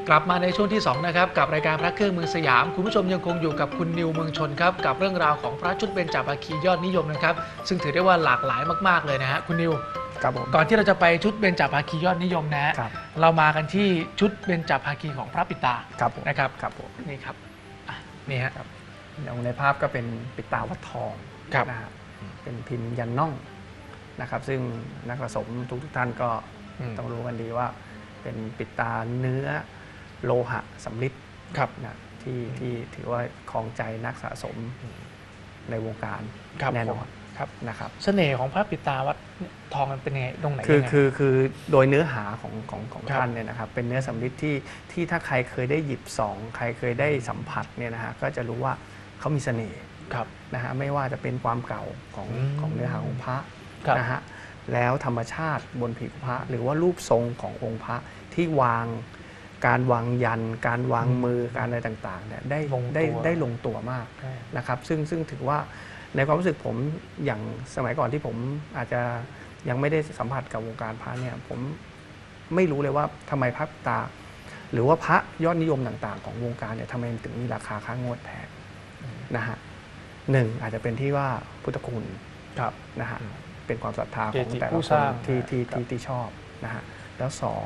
กลับมาในช่วงที่2นะครับกับรายการพระเครื่องเมืองสยามคุณผู้ชมยังคงอยู่กับคุณนิวเมืองชนครับกับเรื่องราวของพระชุดเบญจภาคียอดนิยมนะครับซึ่งถือได้ว่าหลากหลายมากๆเลยนะฮะคุณนิวก่อนที่เราจะไปชุดเบญจภาคียอดนิยมนะฮะเรามากันที่ชุดเบญจภาคีของพระปิตานะครับนี่ครับนี่ฮะในภาพก็เป็นปิตาวัดทองนะครับเป็นพิมพ์ยันน่องนะครับซึ่งนักสะสมทุกท่านก็ต้องรู้กันดีว่าเป็นปิตาเนื้อโลหะสำริดนะที่ถือว่าครองใจนักสะสมในวงการแน่นอนนะครับเสน่ห์ของพระปิตาวัดทองมันเป็นยังไงตรงไหนคือโดยเนื้อหาของท่านเนี่ยนะครับเป็นเนื้อสำริดที่ถ้าใครเคยได้หยิบส่องใครเคยได้สัมผัสเนี่ยนะฮะก็จะรู้ว่าเขามีเสน่ห์นะฮะไม่ว่าจะเป็นความเก่าของเนื้อหาของพระนะฮะแล้วธรรมชาติบนผิวพระหรือว่ารูปทรงขององค์พระที่การวางยันการวางมือการอะไรต่างๆเนี่ยได้ลงตัวมากนะครับซึ่งถือว่าในความรู้สึกผมอย่างสมัยก่อนที่ผมอาจจะยังไม่ได้สัมผัสกับวงการพระเนี่ยผมไม่รู้เลยว่าทำไมพระปิตาหรือว่าพระยอดนิยมต่างๆของวงการเนี่ยทำไมถึงมีราคาค่างวดแพงนะฮะหนึ่งอาจจะเป็นที่ว่าพุทธคุณนะฮะเป็นความศรัทธาของแต่ละคนที่ชอบนะฮะแล้วสอง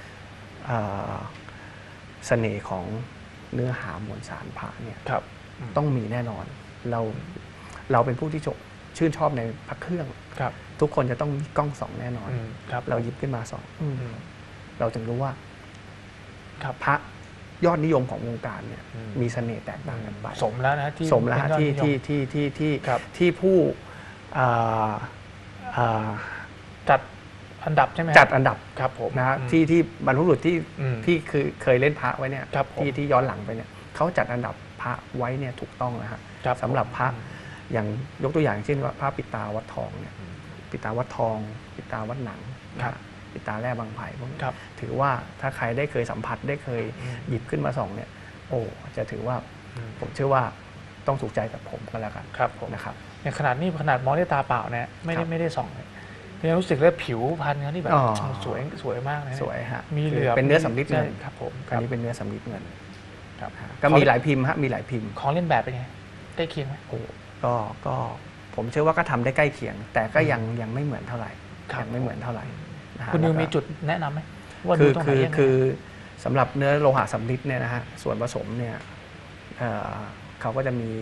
เสน่ห์ของเนื้อหามวลสารพระเนี่ยต้องมีแน่นอนเราเป็นผู้ที่ชื่นชอบในพระเครื่องทุกคนจะต้องมีกล้องส่องแน่นอนเราหยิบขึ้นมาส่องเราจึงรู้ว่าพระยอดนิยมของวงการเนี่ยมีเสน่ห์แตกต่างกันไปสมแล้วนะที่ผู้จัดอันดับใช่ไหมจัดอันดับครับผมนะที่บรรพบุรุษที่เคยเล่นพระไว้เนี่ยที่ย้อนหลังไปเนี่ยเขาจัดอันดับพระไว้เนี่ยถูกต้องนะฮะสำหรับพระอย่างยกตัวอย่างเช่นว่าพระปิตาวัดทองเนี่ยปิตาวัดทองปิตาวัดหนังปิตาแร่บางไผ่พวกนี้ถือว่าถ้าใครได้เคยสัมผัสได้เคยหยิบขึ้นมาส่องเนี่ยโอ้จะถือว่าผมเชื่อว่าต้องถูกใจกับผมก็แล้วกันนะครับอย่างขนาดมองด้วยตาเปล่าเนี่ยไม่ได้ส่องเลยยังรู้สึกว่าผิวพรรณเขาที่แบบสวยมากเลยสวยฮะมีเหลือเป็นเนื้อสำริดเงินครับผมอันนี้เป็นเนื้อสำริดเงินก็มีหลายพิมพ์ฮะมีหลายพิมพ์ของเล่นแบบเป็นไงใกล้เคียงไหมก็ผมเชื่อว่าก็ทำได้ใกล้เคียงแต่ก็ยังไม่เหมือนเท่าไหร่ยังไม่เหมือนเท่าไหร่คุณนิวมีจุดแนะนำไหมว่าคือสำหรับเนื้อโลหะสำริดเนี่ยนะฮะส่วนผสมเนี่ยเขาก็จะมี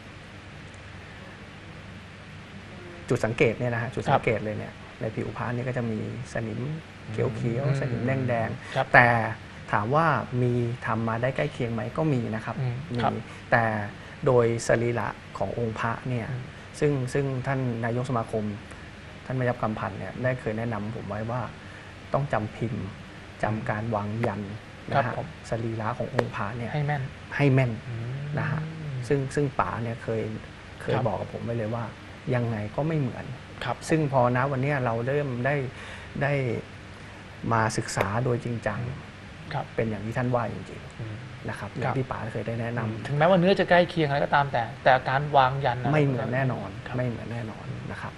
จุดสังเกตเนี่ยนะฮะจุดสังเกตเลยเนี่ยในผิวพรรณนี่ก็จะมีสนิมเขียวๆสนิมแดงๆแต่ถามว่ามีทำมาได้ใกล้เคียงไหมก็มีนะครับมีแต่โดยสรีระขององค์พระเนี่ยซึ่งท่านนายกสมาคมท่านมยับกำพันธ์เนี่ยได้เคยแนะนำผมไว้ว่าต้องจำพิมพ์จำการวางยันนะฮะสรีระขององค์พระเนี่ยให้แม่นนะฮะซึ่งป๋าเนี่ยเคยบอกกับผมไว้เลยว่ายังไงก็ไม่เหมือนซึ่งพอนะวันนี้เราเริ่มได้มาศึกษาโดยจริงจังเป็นอย่างที่ท่านว่าจริงๆนะครับที่ป๋าเคยได้แนะนำถึงแม้ว่าเนื้อจะใกล้เคียงอะไรก็ตามแต่การวางยันไม่เหมือนแน่นอนไม่เหมือนแน่นอนนะครับ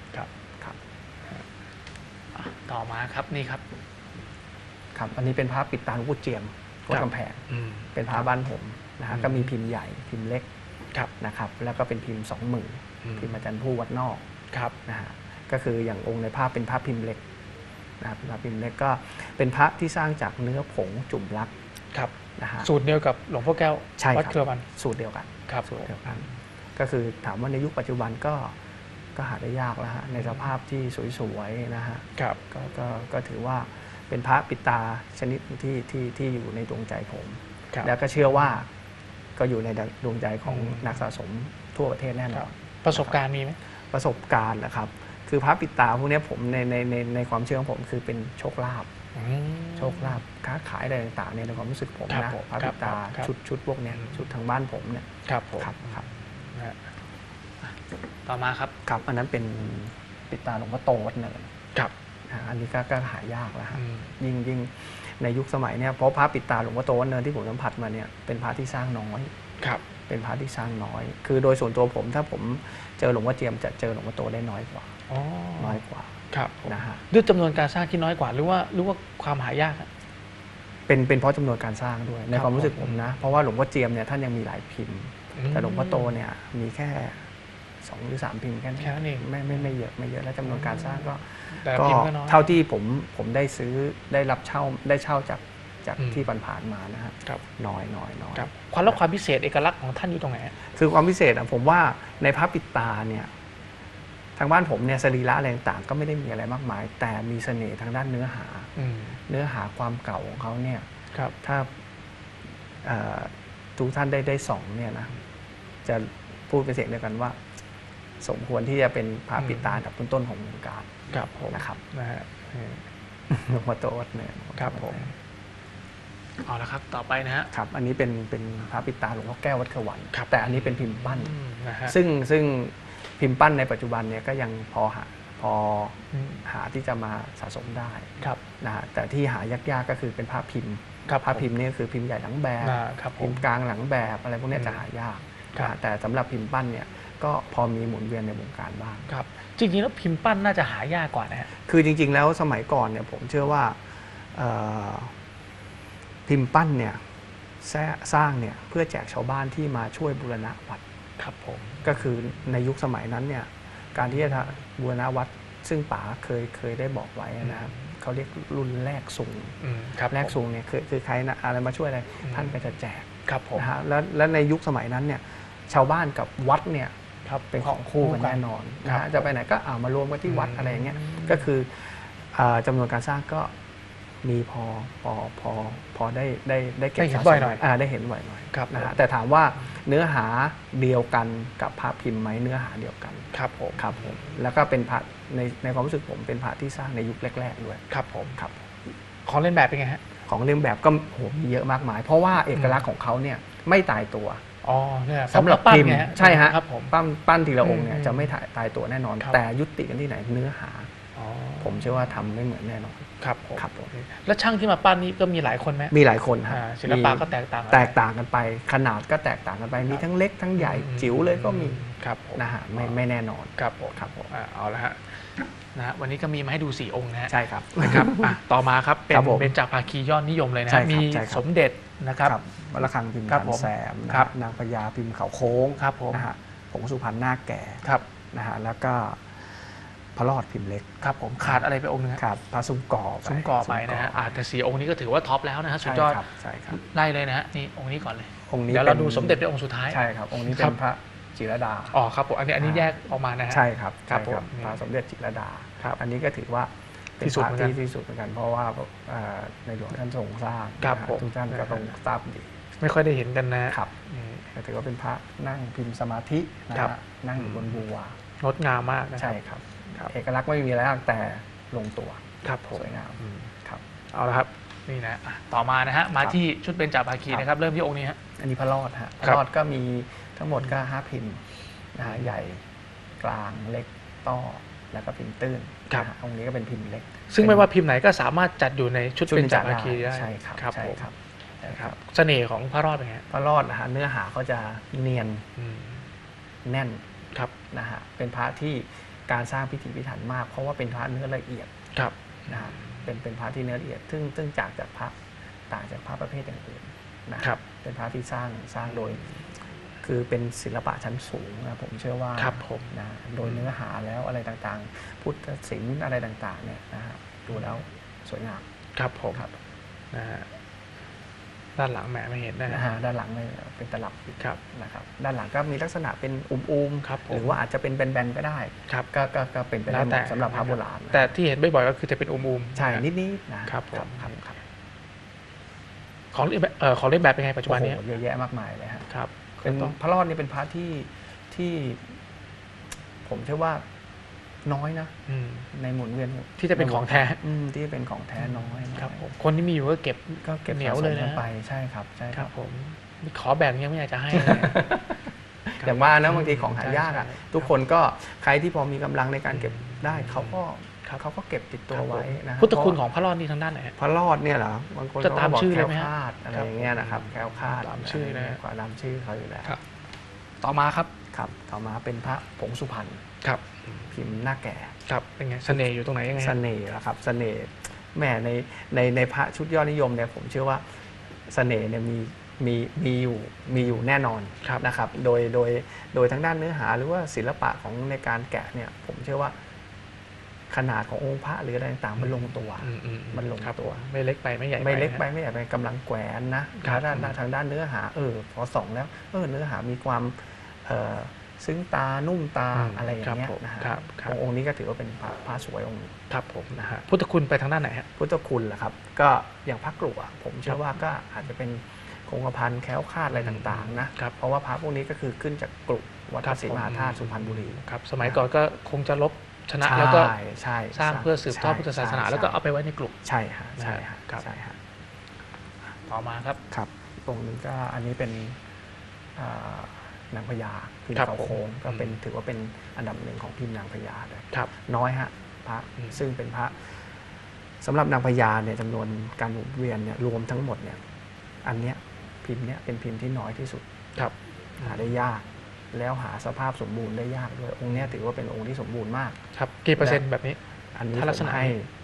ต่อมาครับนี่ครับอันนี้เป็นพระปิดตาหลวงปู่เจียมวัดกำแพงเป็นพระบ้านผมนะฮะก็มีพิมพ์ใหญ่พิมพ์เล็กนะครับแล้วก็เป็นพิมพ์2 มือพิมพ์อาจารย์ผู้วัดนอกนะฮะก็คืออย่างองค์ในภาพเป็นพระพิมพ์เล็กนะครับพระพิมพ์เล็กก็เป็นพระที่สร้างจากเนื้อผงจุ่มรักนะฮะสูตรเดียวกับหลวงพ่อแก้ววัดเครือวันสูตรเดียวกันก็คือถามว่าในยุคปัจจุบันก็หาได้ยากแล้วฮะในสภาพที่สวยๆนะฮะก็ถือว่าเป็นพระปิตาชนิดที่อยู่ในดวงใจผมแล้วก็เชื่อว่าก็อยู่ในดวงใจของนักสะสมทั่วประเทศแน่นอนประสบการณ์มีไหมประสบการณ์นะครับคือพระปิตาพวกนี้ผมในความเชื่อของผมคือเป็นโชคลาภค้าขายอะไรต่างๆในความรู้สึกผมนะพระปิตาชุดพวกนี้ชุดทางบ้านผมเนี่ยครับต่อมาครับอันนั้นเป็นปิตาหลวงพ่อโตวัดเนินอันนี้ก็หายากแล้วฮะยิ่งในยุคสมัยเนี่ยเพราะพระปิตาหลวงพ่อโตวัดเนินที่ผมสัมผัสมาเนี่ยเป็นพระที่สร้างน้อยเป็นพระที่สร้างน้อยคือโดยส่วนตัวผมถ้าผมเจอหลวงพ่อเจียมจะเจอหลวงพ่อโตได้น้อยกว่านะฮะด้วยจำนวนการสร้างที่น้อยกว่าหรือว่าความหายากเป็นเพราะจำนวนการสร้างด้วยในครับความรู้สึกผมผมนะเพราะว่าหลวงพ่อเจียมเนี่ยท่านยังมีหลายพิมพ์ แต่หลวงพ่อโตเนี่ยมีแค่2 หรือ 3 พิมพ์แค่นั้นแค่นั้นเองไม่เยอะไม่เยอะแล้วจำนวนการสร้างก็แต่พิมพ์ก็น้อยเท่าที่ผมได้ซื้อได้รับเช่าจากที่ผ่านๆมานะฮะครับน้อยครับความพิเศษเอกลักษณ์ของท่านอยู่ตรงไหนฮะคือความพิเศษอะผมว่าในพระปิดตาเนี่ยทางบ้านผมเนี่ยสรีระอะไรต่างๆก็ไม่ได้มีอะไรมากมาย แต่มีเสน่ห์ทางด้านเนื้อหา เนื้อหาความเก่าของเขาเนี่ยครับถ้าทุกท่านได้ส่องเนี่ยนะจะพูดเป็นเสียงเดียวกันว่า สมควรที่จะเป็นพระปิดตาอันดับต้นๆของวงการครับผมนะครับนะฮะหลวงพ่อโตเนี่ยครับผมเอาละครับต่อไปนะฮะครับอันนี้เป็นพระปิดตาหลวงพ่อแก้ววัดขวัญครับแต่อันนี้เป็นพิมพ์ปั้นนะฮะซึ่งพิมพ์ปั้นในปัจจุบันเนี่ยก็ยังพอหาที่จะมาสะสมได้ครับนะฮะแต่ที่หายากๆก็คือเป็นภาพพิมพ์ครับภาพพิมพ์นี่คือพิมพ์ใหญ่หลังแบบครับผพิมมพ์กลางหลังแบบอะไรพวกนี้จะหายากครับนะฮะแต่สำหรับพิมพ์ปั้นเนี่ยก็พอมีหมุนเวียนในวงการบ้างครับจริงๆแล้วพิมพ์ปั้นน่าจะหายากกว่านะฮะคือจริงๆแล้วสมัยก่อนเนี่ยผมเชื่อว่าเอ่อพิมพ์ปั้นเนี่ยสร้างเนี่ยเพื่อแจกชาวบ้านที่มาช่วยบูรณะวัดครับผมก็คือในยุคสมัยนั้นเนี่ยการที่จะบูรณะวัดซึ่งป๋าเคยได้บอกไว้นะครับเขาเรียกรุ่นแรกซุงครับแรกซุงเนี่ยคือใครนะอะไรมาช่วยอะไรท่านก็จะแจกครับผมนะฮะแล้วในยุคสมัยนั้นเนี่ยชาวบ้านกับวัดเนี่ยครับเป็นของคู่กันแน่นอนนะครัฮะบจะไปไหนก็มารวมกันที่วัดอะไรอย่างเงี้ยก็คือจำนวนการสร้างก็มีพอได้เก็บได้เห็นสะสบ่อมยหน่อยได้เห็นบ่อยหน่อยครับนะฮะแต่ถามว่าเนื้อหาเดียวกันกับพระพิมพ์ไหมเนื้อหาเดียวกันครับผมครับผมแล้วก็เป็นพระในความรู้สึกผมเป็นพระที่สร้างในยุคแรกๆด้วยครับผมครับของเล่นแบบเป็นไงฮะของเลียนแบบก็โหมีเยอะมากมาย เพราะว่าเอกลักษณ์ของเขาเนี่ยไม่ตายตัวอ๋อเนี่ยสำหรับปั้นพิมพ์ไงฮะใช่ฮะครับผมปั้นทีละองค์เนี่ยอืมจะไม่ตายตัวแน่นอนครับแต่ยุติกันที่ไหนเนื้อหาอ๋อผมเชื่อว่าทำไม่เหมือนแน่นอนครับผมครับผมแล้วช่างที่มาปั้นนี่ก็มีหลายคนไหมมีหลายคนฮะศิลปะก็แตกต่างกันแตกต่างกันไป ขนาดก็แตกต่างกันไป มีทั้งเล็กทั้งใหญ่จิ๋วเลยก็มีครับผมนะฮะไม่แน่นอนครับผมครับผมเอาละฮะนะฮะวันนี้ก็มีมาให้ดู4องค์นะฮะใช่ครับนะครับต่อมาครับเป็นครับผมเบญจภาคียอดนิยมเลยนะใช่ฮะครับมีใช่ครับสมเด็จนะครับวัดระฆังพิมพ์ครับพันผมแซมนะครัฮะบนางพญาพิมพ์เขาโค้งครับผมนะฮะผงสุพรรณหน้าแก่ครับนะฮะแล้วก็พระรอดพิมพ์เล็กครับผมขาดอะไรไปองค์นึงฮะครับพระซุ้มก่อซุ้มก่อไปนะฮะแต่4องค์นี้ก็ถือว่าท็อปแล้วนะฮะสุดยอดใช่ครับไล่เลยนะฮะนี่องค์นี้ก่อนเลยองค์นี้เดี๋ยวเราป็นดูสมเด็จเป็นองค์สุดท้ายใช่ครับองค์นี้คเป็รับนพระจิรดาอ๋อครับผมอันนี้แยกออกมานะฮะใช่ครับครับใช่ผมพระสมเด็จจิรดาครับอันนี้ก็ถือว่าเป็นที่สุดพระเหมือนกันที่สุดเหมือนกันเพราะว่าในหลวงท่านทรงสร้างครับนะฮะผมทุกท่านก็ต้องทราบดีไม่ค่อยได้เห็นกันนะฮะครับนี่ก็ถือว่าเป็นพระนั่งพิมพ์สมาธินะครัฮะบนั่งอยู่บนบัวงดงามมากนะใช่ครับครับเอกลักษณ์ไม่มีอะไรมากแต่ลงตัวครับผมสวยงามอืมครับเอาละครับนี่นะต่อมานะฮะมาที่ชุดเบญจภาคีนะครับเริ่มที่องค์นี้ฮะอันนี้พระรอดฮะพครัระบรอดก็มีทั้งหมดก็5พิมพ์นะฮะใหญ่กลางเล็กต้อแล้วก็พิมพ์ตื้นนะฮะองค์นี้ก็เป็นพิมพ์เล็กซึ่งไม่ว่าพิมพ์ไหนก็สามารถจัดอยู่ในชุดชุดเบเป็ญนจจัดภาคีได้ใช่ครับครับใช่ผมครับใช่คครัรับบ เสน่ห์ของพระรอดเป็นไงฮะพระรอดนะฮะเนื้อหาเขาจะเนียนอืมแน่นครับนะฮะเป็นพระที่การสร้างพิถีพิถันมาก เพราะว่าเป็นพระเนื้อละเอียดครับนะฮะเป็นพระที่เนื้อละเอียดซึ่งจากพระต่างจากพระประเภทอย่างอื่นนะครับ เป็นพระที่สร้างโดย คือเป็นศิลปะชั้นสูงนะผมเชื่อว่าครับผมนะโดยเนื้อหาแล้วอะไรต่างๆ พุทธศิลป์อะไรต่างๆเนี่ยนะฮะดูแล้วสวยงามครับผมครับนะฮะด้านหลังแหมไม่เห็นนะนะฮะฮะด้านหลังเนี่ยเป็นตลับครับนะครับด้านหลังก็มีลักษณะเป็นอุ้มครับผมหรือว่าอาจจะเป็นแบนๆก็ได้ครับก็เป็นไปแล้ได้วหมแต่ดสำหรับพระโบราณนะแต่ที่เห็นบ่อยๆก็คือจะเป็นอุมๆใช่นะฮะนิดๆนะครับผมครับของเล่นแบบเป็นไงปัจจุบันนี้โอ้โหเยอะแยะมากมายเลยฮะครับเป็นต้องพระรอดนี่เป็นพระที่ผมเชื่อว่าน้อยนะอืมในหมุนเวียนที่จะเป็นของแท้ที่เป็นของแท้น้อยครับผมคนที่มีอยู่ก็เก็บก็เก็บเหนียวเลยนะสะสมกัไปใช่ครับใช่คครัรับบ ผมขอแบ่งยังไม่อยากจะให้เลยอย่างว่านะบางทีของหายากอ่ะใช่ทุกคนก็ใครที่พอมีกำลังในการเก็บได้อืมเขาก็ครับเขาก็เก็บติดตัวไว้นะพุทธคุณของพระรอดนี่ทางด้านไหนฮะพระรอดเนี่ยเหรอบางคนจะตามก็บอกชื่อแคเลล้ยว ไหมฮะคลาดอะไรอย่างเงี้ยนะครับแคล้วคลาดตามชื่อนะฮะกว่าตามชื่อเขาอยู่แล้วครับ ต่อมาครับครับต่อมาเป็นพระผงสุพรรณครับพิมพ์หน้าแก่ครับเป็นไงเสน่ห์อยู่ตรงไหนยังไงเสฮะน่ห์นะครับเสน่ห์แหมในพระชุดยอดนิยมเนี่ยผมเชื่อว่าเสน่ห์เนี่ยมีอยู่แน่นอนนะครับโดยทั้งด้านเนื้อหาหรือว่าศิลปะของในการแกะเนี่ยผมเชื่อว่าขนาดขององค์พระหรืออะไรต่างๆมันลงตัวมันลงตัวไม่เล็กไปไม่ใหญ่ไม่เล็กไปไม่ใหญ่ไปกำลังแกวนนะทางด้านเนื้อหาพอส่องแล้วเนื้อหามีความซึ้งตานุ่มตาอะไรอย่างเงี้ยนะฮะองค์นี้ก็ถือว่าเป็นพระสวยองค์ครับผมนะฮะพุทธคุณไปทางด้านไหนฮะพุทธคุณเหรอครับก็อย่างพระกรุผมเชื่อว่าก็อาจจะเป็นคงกระพันแคล้วคลาดอะไรต่างๆนะเพราะว่าพระพวกนี้ก็คือขึ้นจากกรุวัดพระศรีมหาธาตุสุพรรณบุรีครับสมัยก่อนก็คงจะลบชนะแล้วก็สร้างเพื่อสืบทอดพุทธศาสนาแล้วก็เอาไปไว้ในกลุ่มใช่ฮะใช่ฮะใช่ฮะต่อมาครับครับตรงนี้ก็อันนี้เป็นนางพญาพิมพ์เขาโค้งก็เป็นถือว่าเป็นอันดับหนึ่งของพิมพ์นางพญาเลยน้อยฮะพระซึ่งเป็นพระสำหรับนางพญาเนี่ยจำนวนการหมุนเวียนเนี่ยรวมทั้งหมดเนี่ยอันเนี้ยพิมพ์เนี้ยเป็นพิมพ์ที่น้อยที่สุดหาได้ยากแล้วหาสภาพสมบูรณ์ได้ยากด้วยองค์นี้ถือว่าเป็นองค์ที่สมบูรณ์มากครับกี่เปอร์เซ็นต์แบบนี้อันนี้ลักษณะให้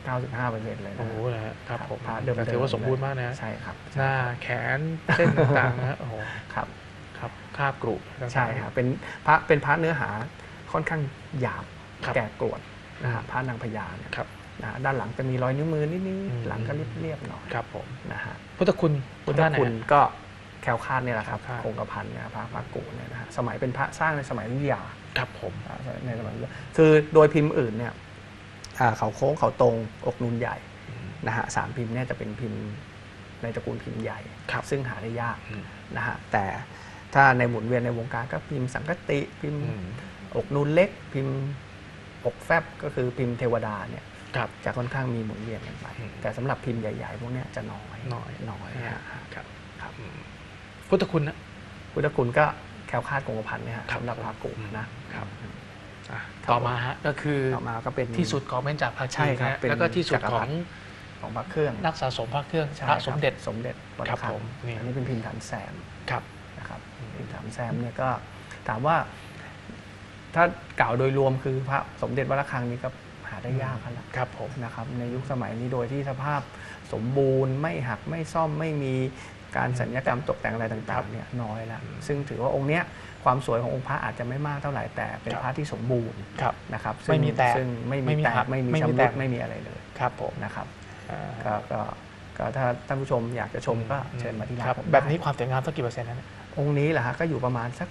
95% เลยนะโอ้โหครับผมเดิมถือว่าสมบูรณ์มากนะใช่ครับหน้าแขนเส้นต่างๆนะโอ้โหครับคาบกรุใช่ครับเป็นพระเนื้อหาค่อนข้างหยาบแก่กรวดนะฮะพระนางพญาเนี่ยด้านหลังจะมีรอยนิ้วมือนิดๆหลังก็เรียบๆหน่อยครับผมนะฮะพุทธคุณก็แคล้วคลาดเนี่ยแหละครับคงกระพันเนี่ยพระกุเนี่ยนะฮะสมัยเป็นพระสร้างในสมัยอยุธยาครับผมในสมัยคือโดยพิมพ์อื่นเนี่ยเขาโค้งเขาตรงอกนูนใหญ่นะฮะ3พิมพ์เนี่ยจะเป็นพิมพ์ในตระกูลพิมพ์ใหญ่ซึ่งหาได้ยากนะฮะแต่ถ้าในหมุนเวียนในวงการก็พิมพ์สังกติพิมพ์อกนูนเล็กพิมพ์อกแฟบก็คือพิมพ์เทวดาเนี่ยจะค่อนข้างมีหมุนเวียนกันไปแต่สำหรับพิมพ์ใหญ่ๆพวกนี้จะน้อยครับพุทธคุณนะพุทธคุณก็แคล้วคลาดคงกระพันเนี่ยสำหรับพระกุนะครับต่อมาฮะก็คือต่อมาก็เป็นที่สุดของเบญจภาคีแล้วก็ที่สุดของพระเครื่องนักสะสมพระเครื่องพระสมเด็จครับผมอันนี้เป็นพิมพ์ฐานแซมนะครับพิมพ์ฐานแซมเนี่ยก็ถามว่าถ้ากล่าวโดยรวมคือพระสมเด็จวัดระฆังนี้ก็หาได้ยากแล้วครับผมนะครับในยุคสมัยนี้โดยที่สภาพสมบูรณ์ไม่หักไม่ซ่อมไม่มีการสัญญกรรมตกแต่งอะไรต่างๆเนี่ยน้อยแล้วซึ่งถือว่าองค์เนี้ยความสวยขององค์พระอาจจะไม่มากเท่าไหร่แต่เป็นพระที่สมบูรณ์นะครับไม่มีแตกซึ่งไม่มีแตกไม่มีชำรุดไม่มีอะไรเลยครับผมนะครับก็ถ้าท่านผู้ชมอยากจะชมก็เชิญมาที่ร้านแบบนี้ความสวยงามสักกี่เปอร์เซ็นต์นะองค์นี้แหละฮะก็อยู่ประมาณสัก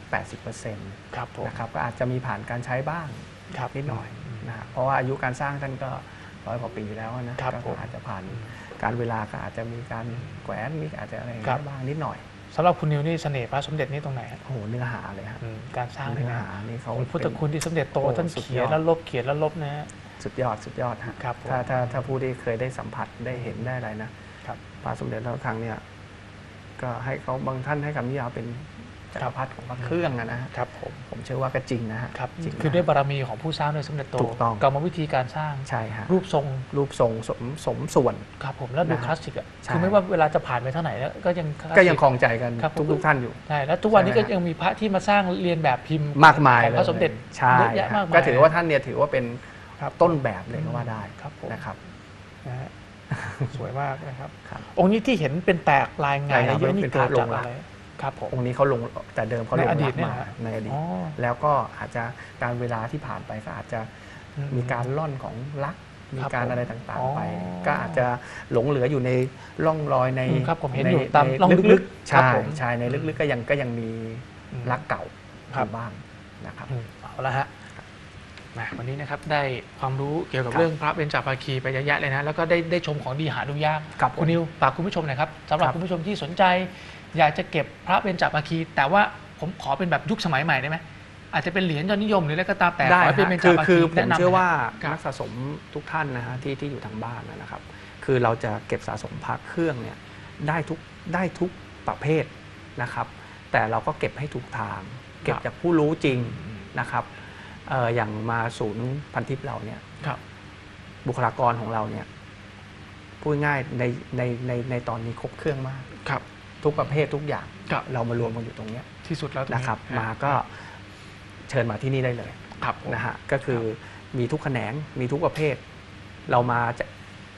80% ครับผมนะครับก็อาจจะมีผ่านการใช้บ้างนิดหน่อยนะเพราะว่าอายุการสร้างท่านก็100 กว่าปีแล้วนะก็อาจจะผ่านการเวลาก็อาจจะมีการแขวนมีอาจจะอะไรบ้างนิดหน่อยสำหรับคุณนิวนี่เสน่ห์พระสมเด็จนี่ตรงไหนโอ้โหเนื้อหาเลยฮะการสร้างเนื้อหานี่เขาพุทธคุณที่สมเด็จโตท่านเขียนแล้วลบนะฮะสุดยอดฮะถ้าผู้ที่เคยได้สัมผัสได้เห็นได้อะไรนะพระสมเด็จพระระฆังเนี่ยก็ให้เขาบางท่านให้คำนิยามเป็นจักรพรรดิของพระเครื่องนะครับผมเชื่อว่าก็จริงนะฮะคือด้วยบารมีของผู้สร้างด้วยสมเด็จโตกรรมวิธีการสร้างใช่ฮะรูปทรงสมส่วนครับผมแล้วดูคลาสสิกอ่ะคือไม่ว่าเวลาจะผ่านไปเท่าไหร่แล้วก็ยังคลองใจกันทุกท่านอยู่ใช่แล้วทุกวันนี้ก็ยังมีพระที่มาสร้างเรียนแบบพิมพ์มากมายพระสมเด็จใช่ก็ถือว่าท่านเนี่ยถือว่าเป็นต้นแบบเลยก็ว่าได้นะครับสวยมากนะครับองค์นี้ที่เห็นเป็นแตกลายไงเยอะนี่เกิดจากอะไรครับผมองค์นี้เขาลงแต่เดิมเขาลงอดีตมาในอดีตแล้วก็อาจจะการเวลาที่ผ่านไปก็อาจจะมีการล่อนของลักมีการอะไรต่างๆไปก็อาจจะหลงเหลืออยู่ในร่องรอยในครับผมเห็นอยู่ตามร่องลึกๆใช่ในลึกๆก็ยังมีลักเก่าอยู่บ้างนะครับเอาละฮะวันนี้นะครับได้ความรู้เกี่ยวกับเรื่องพระเบญจภาคีไปเยอะแยะเลยนะแล้วก็ได้ชมของดีหาดูยากคุณนิวฝากคุณผู้ชมหน่อยครับสำหรับคุณผู้ชมที่สนใจอยากจะเก็บพระเบญจภาคีแต่ว่าผมขอเป็นแบบยุคสมัยใหม่ได้ไหมอาจจะเป็นเหรียญยอดนิยมหรืออะไรก็ตามแต่ขอเป็นเบญจภาคีคือผมเชื่อว่านักสะสมทุกท่านนะฮะที่อยู่ทางบ้านนะครับคือเราจะเก็บสะสมพระเครื่องเนี่ยได้ทุกประเภทนะครับแต่เราก็เก็บให้ถูกทางเก็บจากผู้รู้จริงนะครับอย่างมาศูนย์พันทิพย์เราเนี่ยบุคลากรของเราเนี่ยพูดง่ายในตอนนี้ครบเครื่องมากทุกประเภททุกอย่างเรามารวมกันอยู่ตรงนี้ที่สุดแล้วนะครับมาก็เชิญมาที่นี่ได้เลยนะฮะก็คือมีทุกแขนงมีทุกประเภทเรามาจะ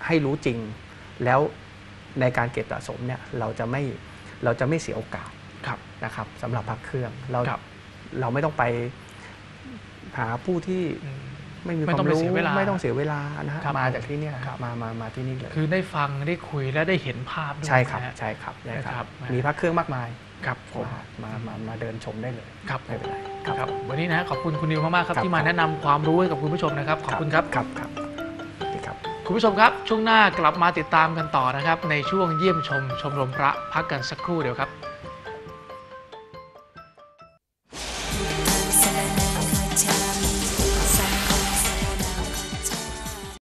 ให้รู้จริง แล้วในการเก็บสะสมเนี่ยเราจะไม่เสียโอกาสนะครับสำหรับพระเครื่องเราไม่ต้องไปหาผู้ที่ไม่มีความรู้ไม่ต้องเสียเวลานะฮะมาจากที่นี่มาที่นี่เลยคือได้ฟังได้คุยและได้เห็นภาพด้วยใช่ครับมีพระเครื่องมากมายครับผมมาเดินชมได้เลยครับไม่เป็นไรครับวันนี้นะขอบคุณคุณนิวมากๆครับที่มาแนะนำความรู้ให้กับคุณผู้ชมนะครับขอบคุณครับครับคุณผู้ชมครับช่วงหน้ากลับมาติดตามกันต่อนะครับในช่วงเยี่ยมชมรมพระพักกันสักครู่เดียวครับ